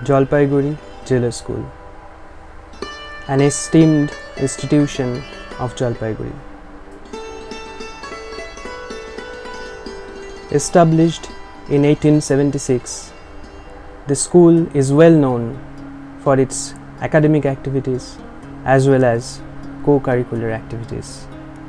Jalpaiguri Zilla School, an esteemed institution of Jalpaiguri. Established in 1876, the school is well known for its academic activities as well as co-curricular activities.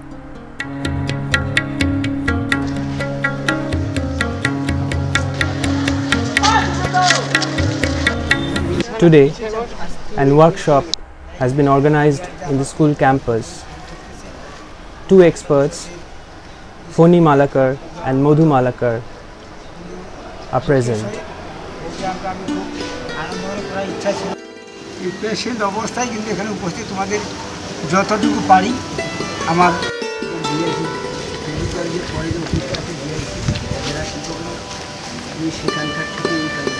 Today, a workshop has been organized in the school campus. Two experts, Phoni Malakar and Madhu Malakar, are present. Patient অবস্থায় কিন্তু এখানে উপস্থিত তোমাদের যতটুকু পারি আমার সেখানকার থেকে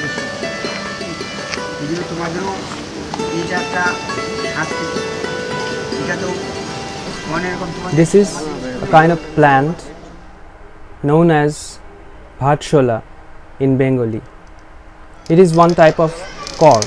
এগুলো তোমাদেরও এই যে একটা এটা তো মনে এরকম তোমার This is a kind of plant known as bhatshola in Bengali. It is one type of cork.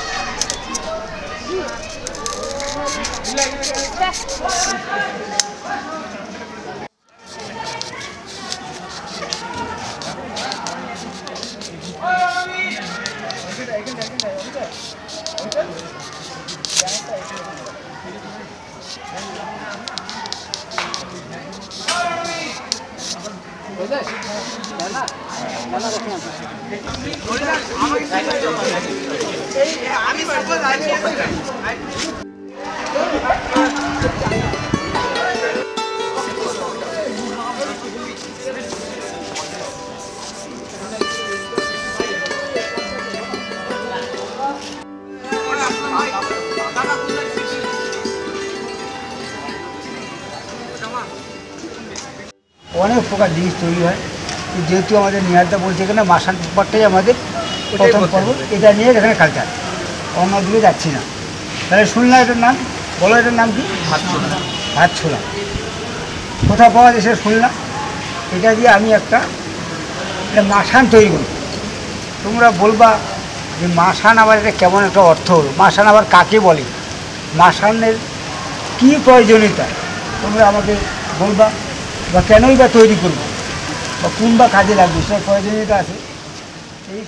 অনেক প্রকার জিনিস তৈরি হয় যেহেতু আমাদের নিহারদা বলছে এখানে মাসান পেপারটাই আমাদের প্রথম পর্ব এটা নিয়ে এখানে কালচার অন্য দিকে যাচ্ছি না তাহলে শুনলাম এটার নাম বলো এটার নাম কি ভাত ছোলা কোথাও পাওয়া যায় সেটা শুনলাম এটা দিয়ে আমি একটা মাসান তৈরি করি তোমরা বলবা যে মাসান আবার এটা কেমন একটা অর্থ হলো মাসান আবার কাকে বলে মাসানের কী প্রয়োজনীয়তা তোমরা আমাকে বলবা বা কেনই বা তৈরি করবো বা কোন বা কাজে লাগবে সেটার প্রয়োজনীয়তা আছে এই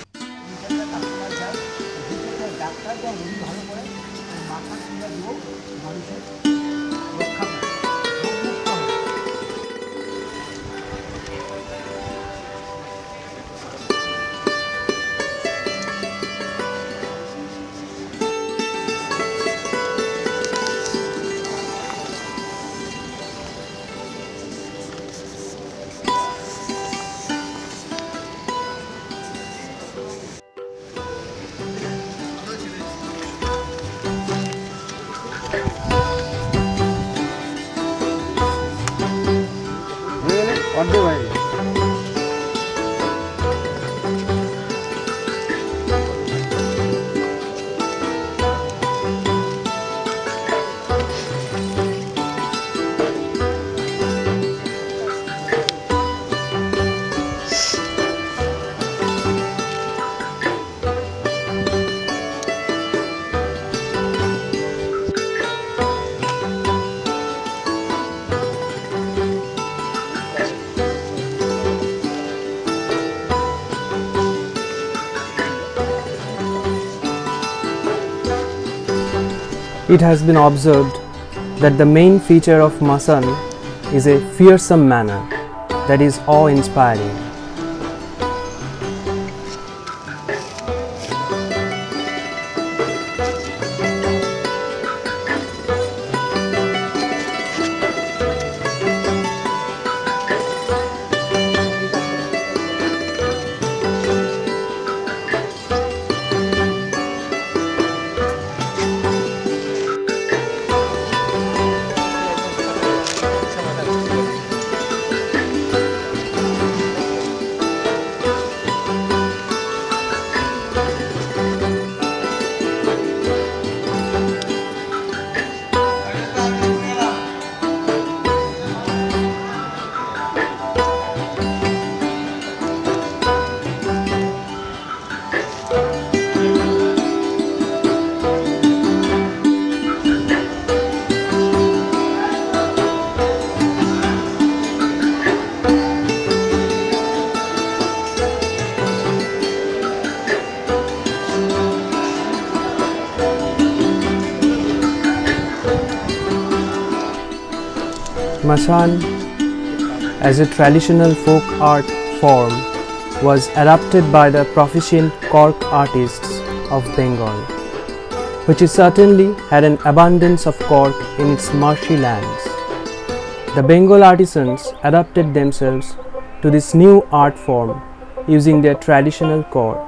ডাক্তার বা রোগী ভালো করে মাথা কিনে দেবো মানুষের রক্ষা করে অর্ধেক হয়ে যায় It has been observed that the main feature of Masan is a fearsome manner that is awe-inspiring. Masan as a traditional folk art form was adopted by the proficient cork artists of Bengal, which certainly had an abundance of cork in its marshy lands. The Bengal artisans adapted themselves to this new art form using their traditional cork.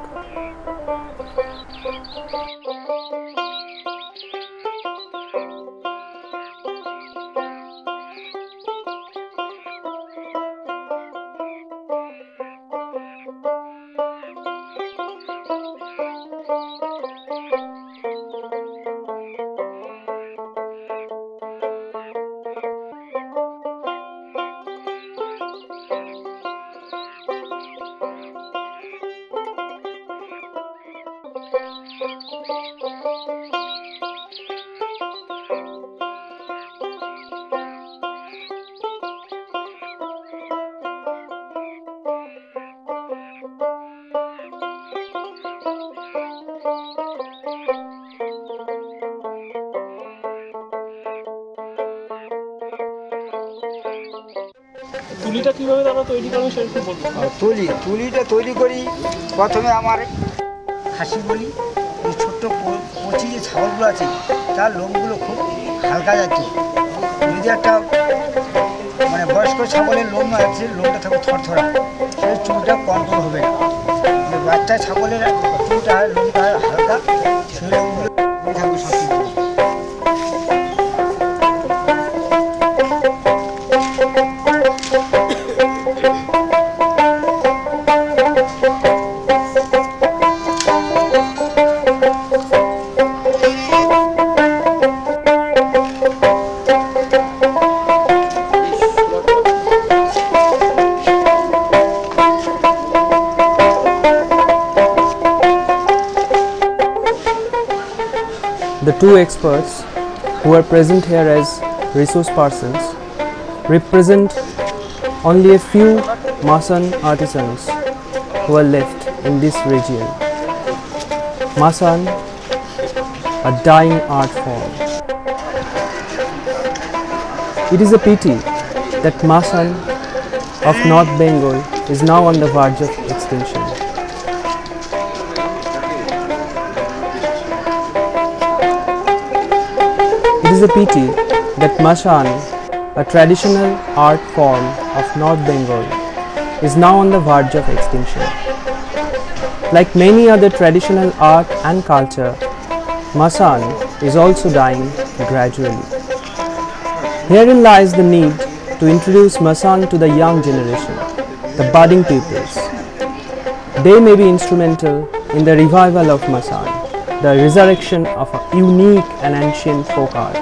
তুলিটা কিভাবে দাদা তৈরি করেন সেটা একটু বলুন। তুলিটা তৈরি করি প্রথমে আমার খাসি বলি, এই ছোট্ট কচি যে ছাগলগুলো আছে তার লোমগুলো খুব হালকা যাচ্ছে। যদি একটা মানে বয়স্ক ছাগলের লোম আছে, লোমটা থাকবে থরথরা, সেই চুলটা কন্ট্রোল হবে না। বাচ্চা ছাগলের চুলটা লোমটা হালকা, সেই লোমগুলো থাকবে সব। The two experts who are present here as resource persons represent only a few Masan artisans who are left in this region. Masan, a dying art form. It is a pity that Masan of North Bengal is now on the verge of extinction. It is a pity that Masan, a traditional art form of North Bengal, is now on the verge of extinction. Like many other traditional art and culture, Masan is also dying gradually. Herein lies the need to introduce Masan to the young generation, the budding pupils. They may be instrumental in the revival of Masan, the resurrection of a unique and ancient folk art.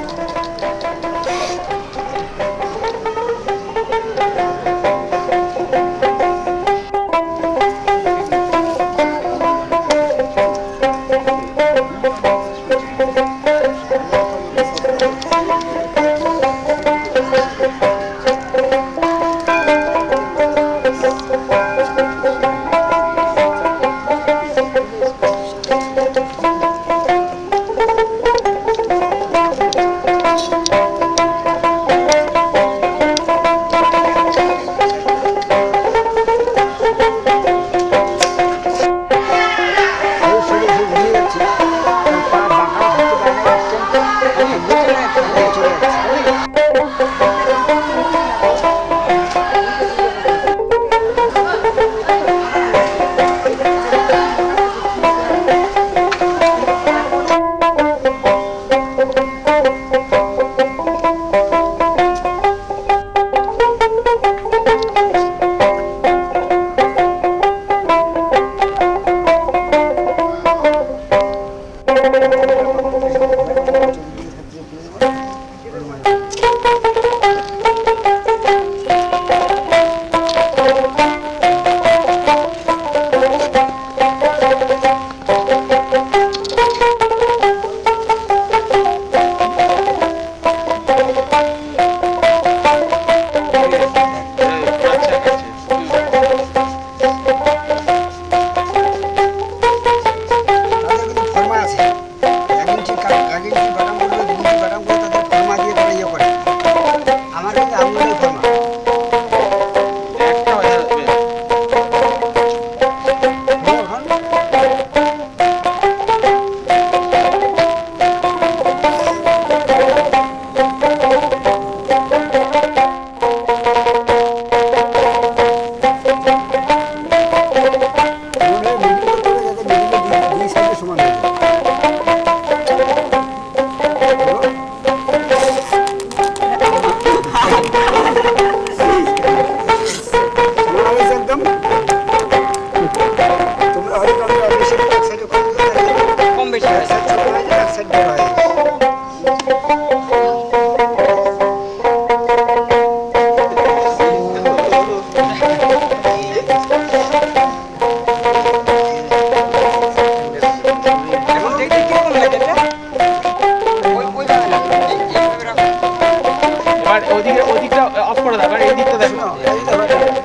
দেখো এই দেখো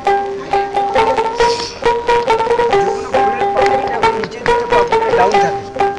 নিচে দিকে পাপড়ি down থাকে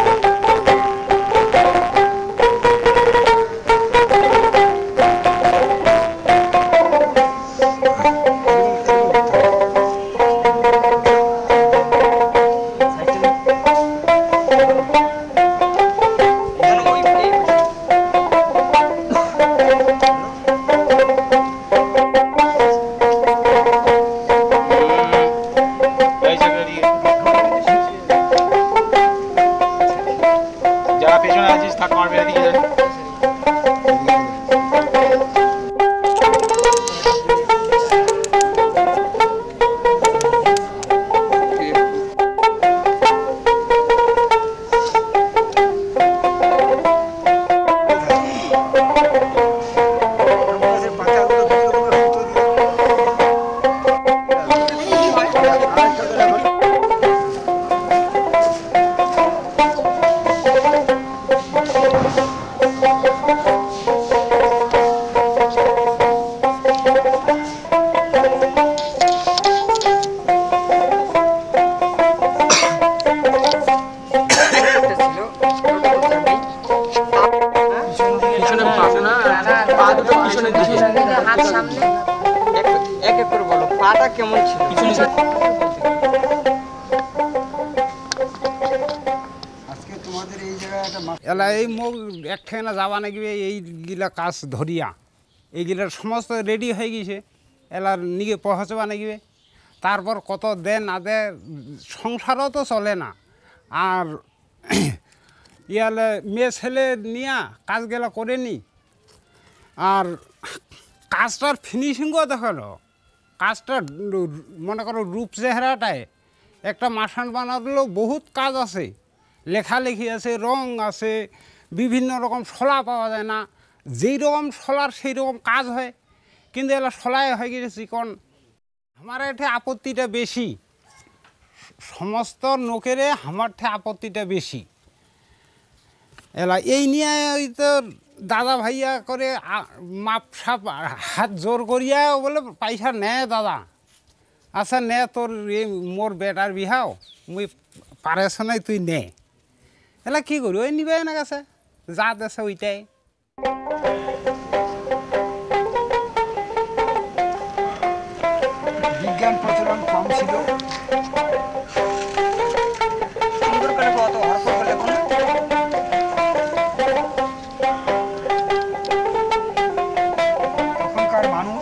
এলা এই মুখ একখানা যাবা নাগিবে এইগুলা কাজ ধরিয়া এইগুলার সমস্ত রেডি হয়ে গেছে এলার নিয়ে পৌঁছবা নাগিবে তারপর কত দেন না দে সংসারও তো চলে না আর ইয়ালে মেয়ে ছেলে নিয়া কাজগুলা করে নি আর কাজটার ফিনিশিংও দেখালো কাজটা মনে করো রূপ চেহারাটায় একটা মাসান বানালেও বহুত কাজ আছে লেখালেখি আছে রং আছে বিভিন্ন রকম শলা পাওয়া যায় না যেই রকম শলার সেই রকম কাজ হয় কিন্তু এলা শলায় হয়ে গেছে চিকন আমার এতে আপত্তিটা বেশি সমস্ত লোকেরে আমার ঠে আপত্তিটা বেশি এলা এই নিয়ে ওই তো দাদা ভাইয়া করে মাপ সাপ হাত জোর করিয়া বলে পয়সা নেয় দাদা আচ্ছা নে তোর এই মোর বেটার বিহাও মুই পারেছ নাই তুই নে এলা কি করি ওই নিবে না গেছে যা দেছে ওইটাই বিজ্ঞান প্রচলন কম ছিল সুন্দর করে কত হরফ করে লেখো না তখনকার মানুষ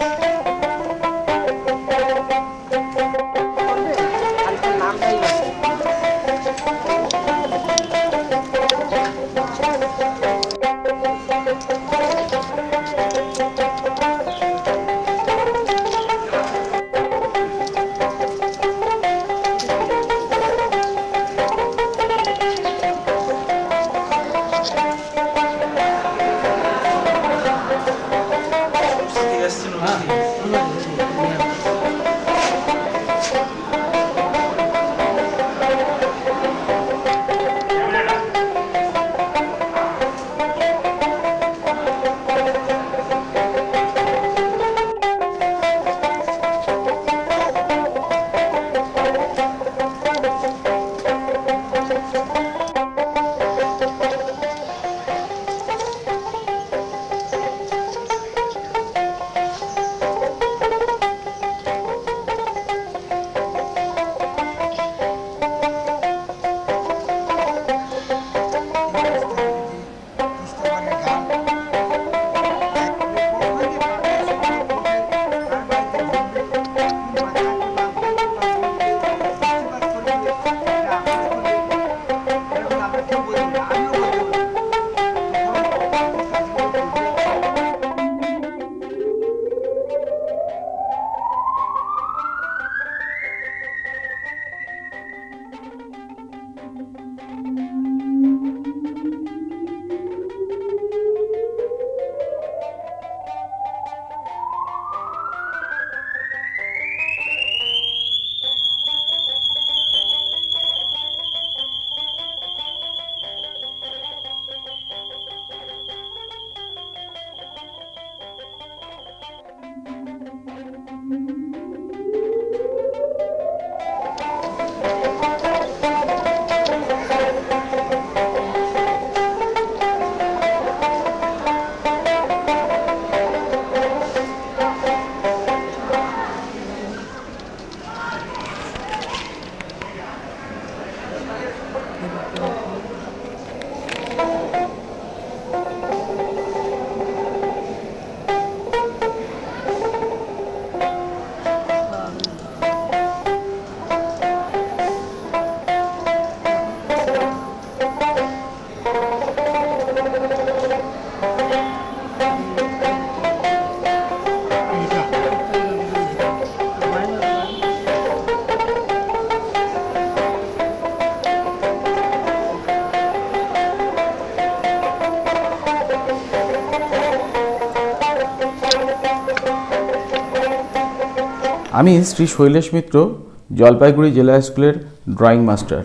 আমি শ্রী শৈলেশ মিত্র, জলপাইগুড়ি জেলা স্কুলের ড্রয়িং মাস্টার।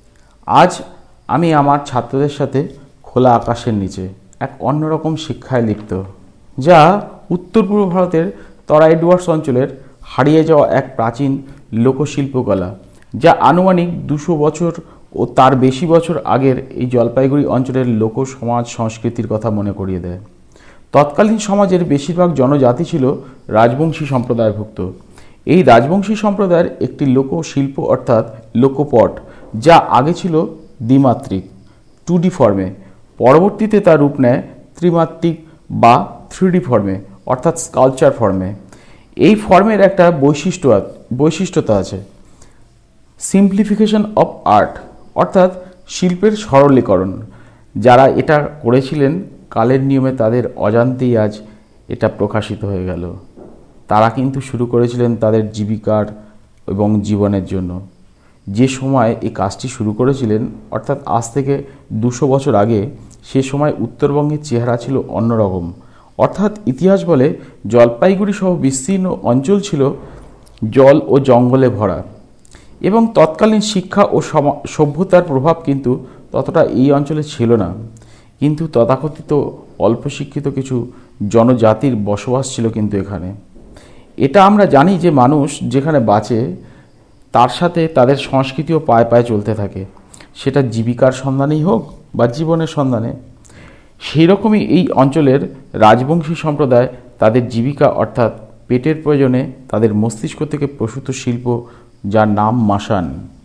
আজ আমি আমার ছাত্রদের সাথে খোলা আকাশের নিচে এক অন্যরকম শিক্ষায় লিপ্ত, যা উত্তর পূর্ব ভারতের তরাই ডুয়ার্স অঞ্চলের হারিয়ে যাওয়া এক প্রাচীন লোকশিল্পকলা, যা আনুমানিক 200 বছর ও তার বেশি বছর আগের এই জলপাইগুড়ি অঞ্চলের লোক সমাজ সংস্কৃতির কথা মনে করিয়ে দেয়। তৎকালীন সমাজের বেশিরভাগ জনজাতি ছিল রাজবংশী সম্প্রদায়ভুক্ত। এই রাজবংশী সম্প্রদায়ের একটি লোকশিল্প অর্থাৎ লোকপট, যা আগে ছিল দ্বিমাত্রিক 2D ফর্মে, পরবর্তীতে তার রূপ নেয় ত্রিমাত্রিক বা 3D ফর্মে অর্থাৎ স্কাল্পচার ফর্মে। এই ফর্মের একটা বৈশিষ্ট্যতা আছে, সিম্পলিফিকেশন অফ আর্ট অর্থাৎ শিল্পের সরলীকরণ। যারা এটা করেছিলেন কালের নিয়মে তাদের অজান্তেই আজ এটা প্রকাশিত হয়ে গেল। তারা কিন্তু শুরু করেছিলেন তাদের জীবিকার এবং জীবনের জন্য। যে সময় এই কাজটি শুরু করেছিলেন অর্থাৎ আজ থেকে 200 বছর আগে, সে সময় উত্তরবঙ্গের চেহারা ছিল অন্যরকম। অর্থাৎ ইতিহাস বলে জলপাইগুড়ি সহ বিস্তীর্ণ অঞ্চল ছিল জল ও জঙ্গলে ভরা, এবং তৎকালীন শিক্ষা ও সভ্যতার প্রভাব কিন্তু ততটা এই অঞ্চলে ছিল না। কিন্তু তথাকথিত অল্প শিক্ষিত কিছু জনজাতির বসবাস ছিল কিন্তু এখানে। এটা আমরা জানি যে মানুষ যেখানে বাঁচে তার সাথে তাদের সংস্কৃতিও পায়ে পায়ে চলতে থাকে, সেটা জীবিকার সন্ধানেই হোক বা জীবনের সন্ধানে। সেই রকমই এই অঞ্চলের রাজবংশী সম্প্রদায় তাদের জীবিকা অর্থাৎ পেটের প্রয়োজনে তাদের মস্তিষ্ক থেকে প্রসূত শিল্প, যার নাম মাসান।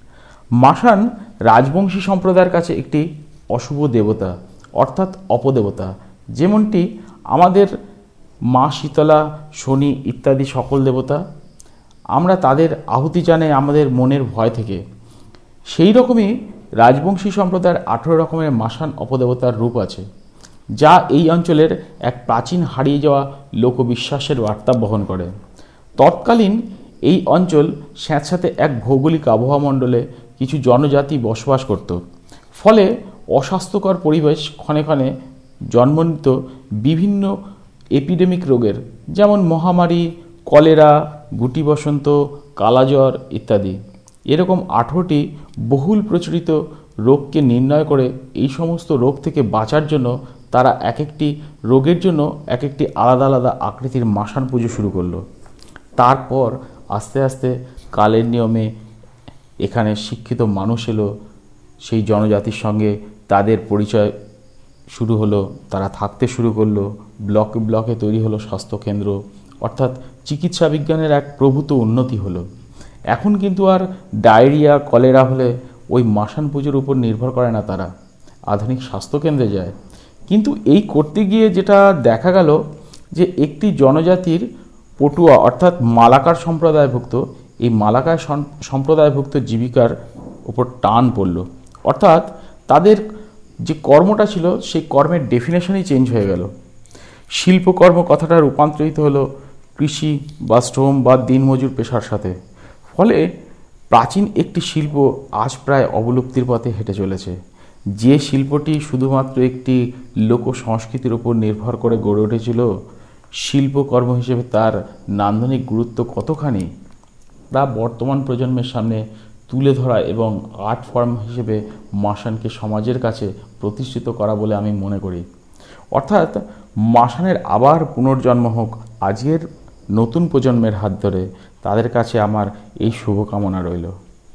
মাসান রাজবংশী সম্প্রদায়ের কাছে একটি অশুভ দেবতা অর্থাৎ অপদেবতা। যেমনটি আমাদের মা শীতলা, শনি ইত্যাদি সকল দেবতা, আমরা তাদের আহুতি জানাই আমাদের মনের ভয় থেকে। সেই রকমই রাজবংশী সম্প্রদায়ের 18 রকমের মাসান অপদেবতার রূপ আছে, যা এই অঞ্চলের এক প্রাচীন হারিয়ে যাওয়া লোকবিশ্বাসের বার্তা বহন করে। তৎকালীন এই অঞ্চল স্যাঁতস্যাঁতে এক ভৌগোলিক আবহাওয়া মণ্ডলে কিছু জনজাতি বসবাস করত। ফলে অস্বাস্থ্যকর পরিবেশ ক্ষণে ক্ষণে জন্ম নিত বিভিন্ন এপিডেমিক রোগের, যেমন মহামারী, কলেরা, গুটি বসন্ত, কালাজ্বর ইত্যাদি। এরকম 18টি বহুল প্রচলিত রোগকে নির্ণয় করে এই সমস্ত রোগ থেকে বাঁচার জন্য তারা এক একটি রোগের জন্য এক একটি আলাদা আলাদা আকৃতির মাসান পুজো শুরু করলো। তারপর আস্তে আস্তে কালের নিয়মে এখানে শিক্ষিত মানুষ এলো, সেই জনজাতির সঙ্গে তাদের পরিচয় শুরু হলো, তারা থাকতে শুরু করলো, ব্লকে ব্লকে তৈরি হলো স্বাস্থ্যকেন্দ্র, অর্থাৎ চিকিৎসা বিজ্ঞানের এক প্রভূত উন্নতি হলো। এখন কিন্তু আর ডায়রিয়া, কলেরা হলে ওই মাসান পুজোর উপর নির্ভর করে না, তারা আধুনিক স্বাস্থ্যকেন্দ্রে যায়। কিন্তু এই করতে গিয়ে যেটা দেখা গেল যে একটি জনজাতির পটুয়া অর্থাৎ মালাকার সম্প্রদায়ভুক্ত, এই মালাকার সম্প্রদায়ভুক্ত জীবিকার উপর টান পড়ল। অর্থাৎ তাদের যে কর্মটা ছিল সেই কর্মের ডেফিনেশনই চেঞ্জ হয়ে গেল। শিল্পকর্ম কথাটা রূপান্তরিত হলো কৃষি বা শ্রম বা দিনমজুর পেশার সাথে। ফলে প্রাচীন একটি শিল্প আজ প্রায় অবলুপ্তির পথে হেঁটে চলেছে। যে শিল্পটি শুধুমাত্র একটি লোক সংস্কৃতির উপর নির্ভর করে গড়ে উঠেছিল, শিল্পকর্ম হিসেবে তার নান্দনিক গুরুত্ব কতখানি তা বর্তমান প্রজন্মের সামনে তুলে ধরা এবং আর্ট ফর্ম হিসেবে মাসানকে সমাজের কাছে প্রতিষ্ঠিত করা বলে আমি মনে করি। অর্থাৎ মাসানের আবার পুনর্জন্ম হোক আজকের নতুন প্রজন্মের হাত ধরে, তাদের কাছে আমার এই শুভকামনা রইল।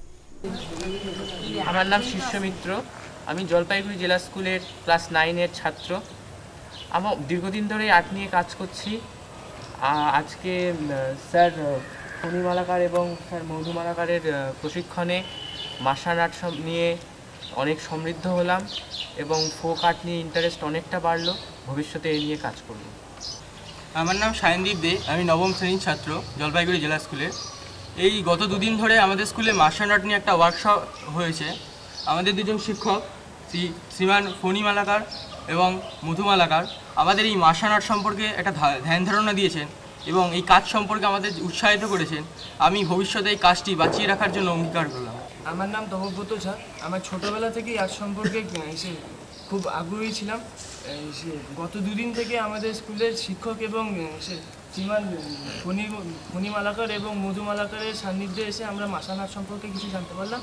আমার নাম শীর্ষ মিত্র, আমি জলপাইগুড়ি জেলা স্কুলের ক্লাস 9-এর ছাত্র। আমার দীর্ঘদিন ধরে আর্ট নিয়ে কাজ করছি। আজকে স্যার ফণিমালাকার এবং স্যার মধুমালাকারের প্রশিক্ষণে মাসান আর্ট নিয়ে অনেক সমৃদ্ধ হলাম এবং ফোক আর্ট নিয়ে ইন্টারেস্ট অনেকটা বাড়লো। ভবিষ্যতে এই নিয়ে কাজ করব। আমার নাম সায়নদীপ দে, আমি 9ম শ্রেণীর ছাত্র, জলপাইগুড়ি জেলা স্কুলে। এই গত দুদিন ধরে আমাদের স্কুলে মার্শাল আর্ট নিয়ে একটা ওয়ার্কশপ হয়েছে। আমাদের দুজন শিক্ষক শ্রীমান ফণিমালাকার এবং মধুমালাকার আমাদের এই মার্শাল আর্ট সম্পর্কে একটা ধ্যান ধারণা দিয়েছেন এবং এই কাজ সম্পর্কে আমাদের উৎসাহিত করেছেন। আমি ভবিষ্যতে এই কাজটি বাঁচিয়ে রাখার জন্য অঙ্গীকার করলাম। আমার নাম তহব্রত ঝা। আমার ছোটোবেলা থেকেই আর্ট সম্পর্কে খুব আগ্রহী ছিলাম গত দুদিন থেকে আমাদের স্কুলের শিক্ষক এবং শ্রীমান ফণিমালাকার এবং মধুমালাকারের সান্নিধ্যে এসে আমরা মাসান আর্ট সম্পর্কে কিছু জানতে পারলাম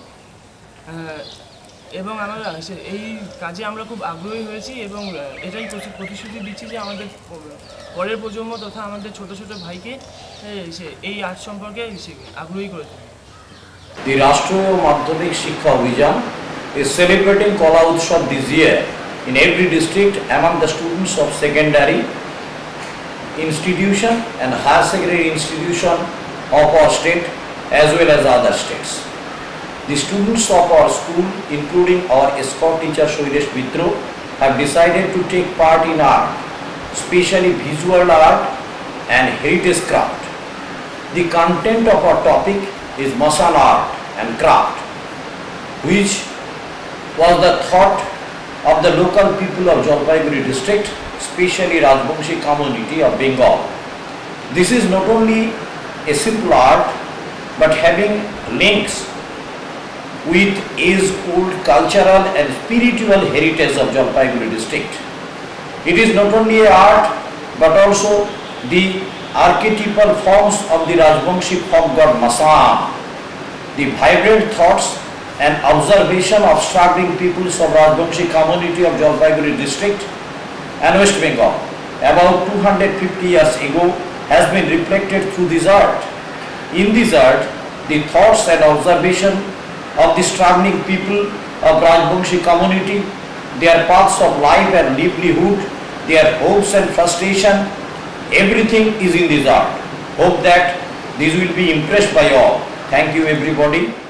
এবং আমরা এই কাজে আমরা খুব আগ্রহী হয়েছি এবং এটাই প্রতিশ্রুতি দিচ্ছি যে আমাদের পরের প্রজন্ম তথা আমাদের ছোট ছোট ভাইকে এই আর্ট সম্পর্কে আগ্রহী করে তুলবে। The Rashtriya Madhyamik Shiksha Abhijan is celebrating KALA UTSAV this year in every district among the students of secondary institution and higher secondary institution of our state as well as other states. The students of our school, including our escort teacher Shailesh Mitro, have decided to take part in art, especially visual art and heritage craft. The content of our topic is Masan art and craft, which was the thought of the local people of Jalpaiguri district, especially Rajbangshi community of Bengal. This is not only a simple art but having links with age-old cultural and spiritual heritage of Jalpaiguri district. It is not only a art but also the archetypal forms of the Rajbangshi folk god Masan, the vibrant thoughts and observation of struggling peoples of Rajbangshi community of Jalpaiguri district and West Bengal about 250 years ago has been reflected through this art. In this art, the thoughts and observation of the struggling people of Rajbangshi community, their paths of life and livelihood, their hopes and frustration, everything is in this art. Hope that this will be impressed by all. Thank you everybody.